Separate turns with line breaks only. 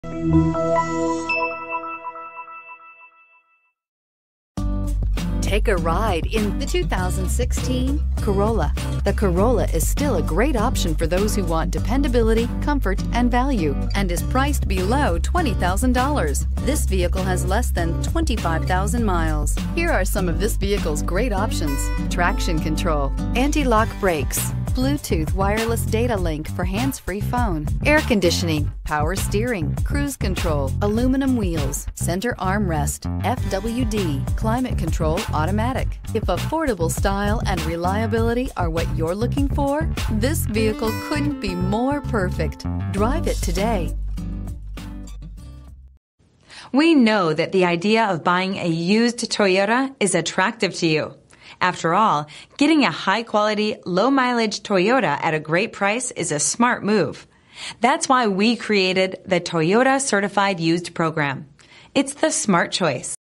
Take a ride in the 2016 Corolla. The Corolla is still a great option for those who want dependability, comfort, and value, and is priced below $20,000. This vehicle has less than 25,000 miles. Here are some of this vehicle's great options: traction control, anti-lock brakes, Bluetooth wireless data link for hands-free phone, air conditioning, power steering, cruise control, aluminum wheels, center armrest, FWD, climate control automatic. If affordable style and reliability are what you're looking for, this vehicle couldn't be more perfect. Drive it today.
We know that the idea of buying a used Toyota is attractive to you. After all, getting a high-quality, low-mileage Toyota at a great price is a smart move. That's why we created the Toyota Certified Used Program. It's the smart choice.